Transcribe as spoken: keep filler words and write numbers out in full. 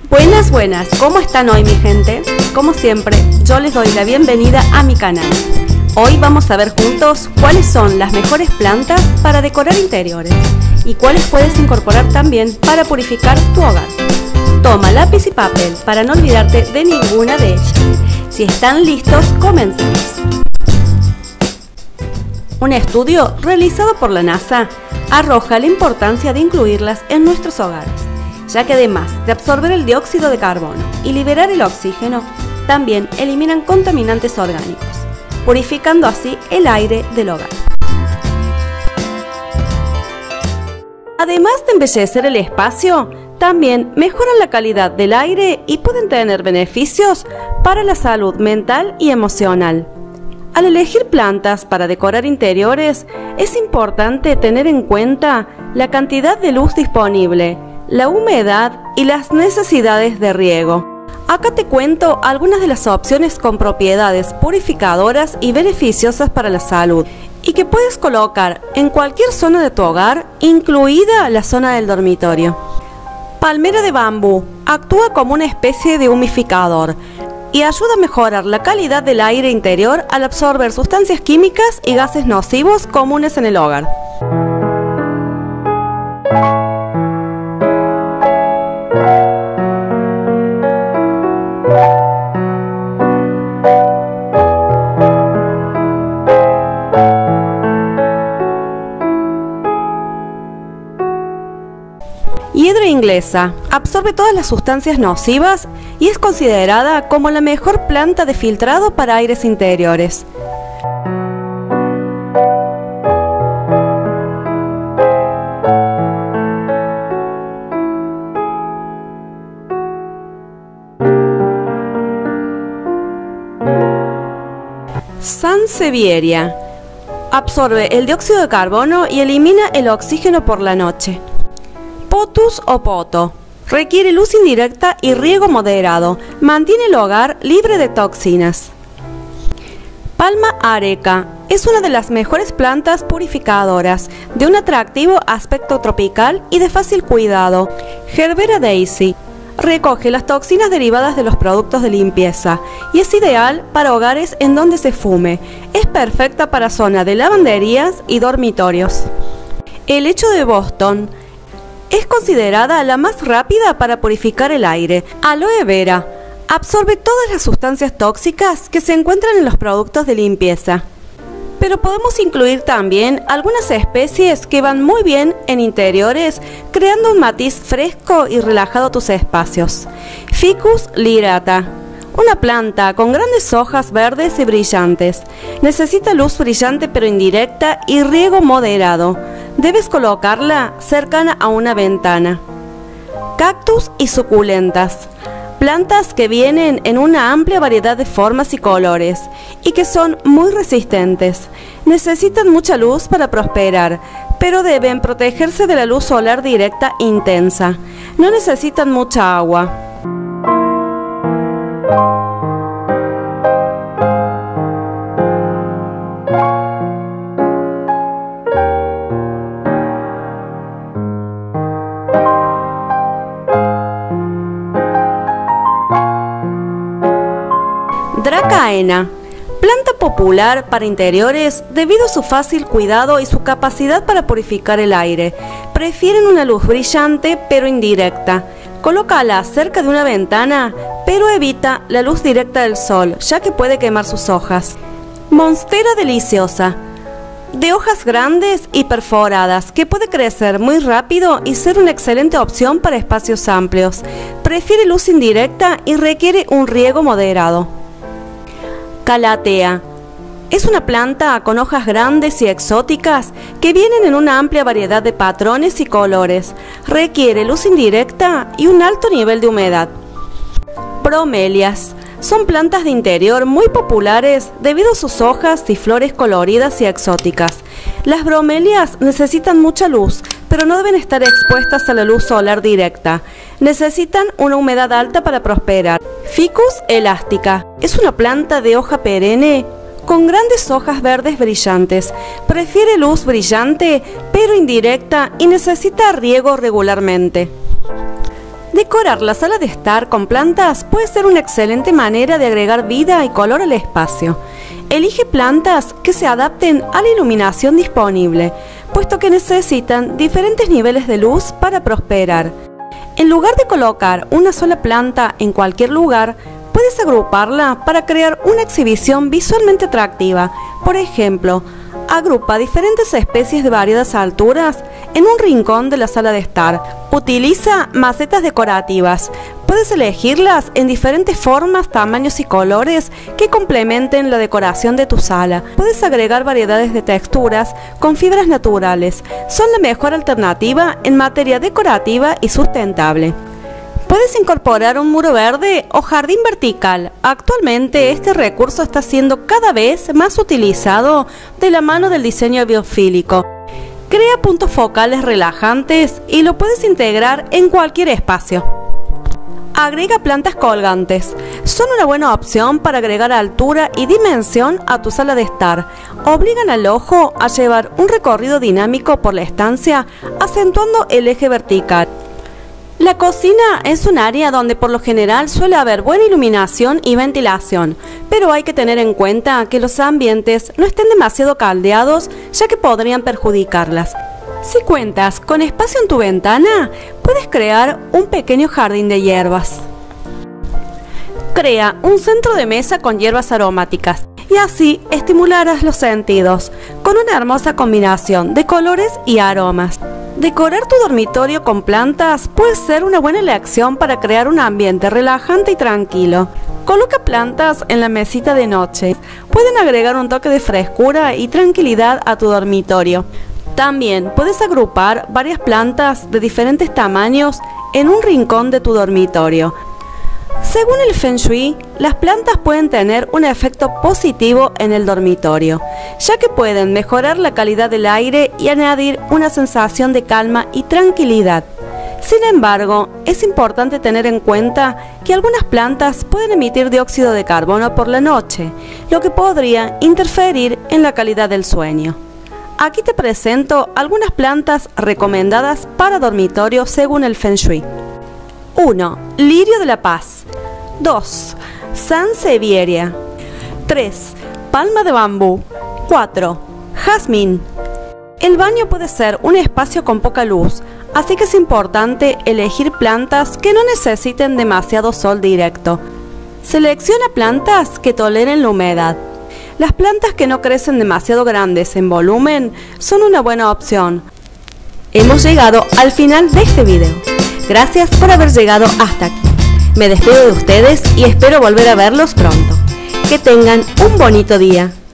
Buenas, buenas, ¿cómo están hoy mi gente? Como siempre, yo les doy la bienvenida a mi canal. Hoy vamos a ver juntos cuáles son las mejores plantas para decorar interiores y cuáles puedes incorporar también para purificar tu hogar. Toma lápiz y papel para no olvidarte de ninguna de ellas. Si están listos, comencemos. Un estudio realizado por la NASA arroja la importancia de incluirlas en nuestros hogares, ya que además de absorber el dióxido de carbono y liberar el oxígeno, también eliminan contaminantes orgánicos, purificando así el aire del hogar. Además de embellecer el espacio, también mejoran la calidad del aire y pueden tener beneficios para la salud mental y emocional. Al elegir plantas para decorar interiores, es importante tener en cuenta la cantidad de luz disponible, la humedad y las necesidades de riego. Acá te cuento algunas de las opciones con propiedades purificadoras y beneficiosas para la salud y que puedes colocar en cualquier zona de tu hogar, incluida la zona del dormitorio. Palmera de bambú actúa como una especie de humidificador y ayuda a mejorar la calidad del aire interior al absorber sustancias químicas y gases nocivos comunes en el hogar. Hiedra inglesa absorbe todas las sustancias nocivas y es considerada como la mejor planta de filtrado para aires interiores. Sansevieria absorbe el dióxido de carbono y elimina el oxígeno por la noche. Pothos o poto requiere luz indirecta y riego moderado, mantiene el hogar libre de toxinas. Palma areca es una de las mejores plantas purificadoras, de un atractivo aspecto tropical y de fácil cuidado. Gerbera daisy recoge las toxinas derivadas de los productos de limpieza y es ideal para hogares en donde se fume. Es perfecta para zona de lavanderías y dormitorios. Helecho de Boston es considerada la más rápida para purificar el aire. Aloe vera absorbe todas las sustancias tóxicas que se encuentran en los productos de limpieza. Pero podemos incluir también algunas especies que van muy bien en interiores, creando un matiz fresco y relajado a tus espacios. Ficus lyrata, una planta con grandes hojas verdes y brillantes. Necesita luz brillante pero indirecta y riego moderado. Debes colocarla cercana a una ventana. Cactus y suculentas, plantas que vienen en una amplia variedad de formas y colores y que son muy resistentes. Necesitan mucha luz para prosperar, pero deben protegerse de la luz solar directa intensa. No necesitan mucha agua. Dracaena, planta popular para interiores debido a su fácil cuidado y su capacidad para purificar el aire. Prefieren una luz brillante pero indirecta. Colócala cerca de una ventana, pero evita la luz directa del sol, ya que puede quemar sus hojas. Monstera deliciosa, de hojas grandes y perforadas, que puede crecer muy rápido y ser una excelente opción para espacios amplios. Prefiere luz indirecta y requiere un riego moderado. Calathea es una planta con hojas grandes y exóticas que vienen en una amplia variedad de patrones y colores. Requiere luz indirecta y un alto nivel de humedad. Bromelias son plantas de interior muy populares debido a sus hojas y flores coloridas y exóticas. Las bromelias necesitan mucha luz, pero no deben estar expuestas a la luz solar directa. Necesitan una humedad alta para prosperar. Ficus elástica es una planta de hoja perenne con grandes hojas verdes brillantes. Prefiere luz brillante pero indirecta y necesita riego regularmente. Decorar la sala de estar con plantas puede ser una excelente manera de agregar vida y color al espacio. Elige plantas que se adapten a la iluminación disponible, puesto que necesitan diferentes niveles de luz para prosperar. En lugar de colocar una sola planta en cualquier lugar, puedes agruparla para crear una exhibición visualmente atractiva. Por ejemplo, agrupa diferentes especies de variadas alturas en un rincón de la sala de estar. Utiliza macetas decorativas. Puedes elegirlas en diferentes formas, tamaños y colores que complementen la decoración de tu sala. Puedes agregar variedades de texturas con fibras naturales. Son la mejor alternativa en materia decorativa y sustentable. Puedes incorporar un muro verde o jardín vertical. Actualmente este recurso está siendo cada vez más utilizado de la mano del diseño biofílico. Crea puntos focales relajantes y lo puedes integrar en cualquier espacio. Agrega plantas colgantes. Son una buena opción para agregar altura y dimensión a tu sala de estar. Obligan al ojo a llevar un recorrido dinámico por la estancia, acentuando el eje vertical. La cocina es un área donde por lo general suele haber buena iluminación y ventilación, pero hay que tener en cuenta que los ambientes no estén demasiado caldeados, ya que podrían perjudicarlas. Si cuentas con espacio en tu ventana, puedes crear un pequeño jardín de hierbas. Crea un centro de mesa con hierbas aromáticas y así estimularás los sentidos con una hermosa combinación de colores y aromas. Decorar tu dormitorio con plantas puede ser una buena elección para crear un ambiente relajante y tranquilo. Coloca plantas en la mesita de noche. Pueden agregar un toque de frescura y tranquilidad a tu dormitorio. También puedes agrupar varias plantas de diferentes tamaños en un rincón de tu dormitorio. Según el Feng Shui, las plantas pueden tener un efecto positivo en el dormitorio, ya que pueden mejorar la calidad del aire y añadir una sensación de calma y tranquilidad. Sin embargo, es importante tener en cuenta que algunas plantas pueden emitir dióxido de carbono por la noche, lo que podría interferir en la calidad del sueño. Aquí te presento algunas plantas recomendadas para dormitorio según el Feng Shui. uno. Lirio de la paz. dos. Sansevieria. tres. Palma de bambú. cuatro. Jazmín. El baño puede ser un espacio con poca luz, así que es importante elegir plantas que no necesiten demasiado sol directo. Selecciona plantas que toleren la humedad. Las plantas que no crecen demasiado grandes en volumen son una buena opción. Hemos llegado al final de este video. Gracias por haber llegado hasta aquí. Me despido de ustedes y espero volver a verlos pronto. Que tengan un bonito día.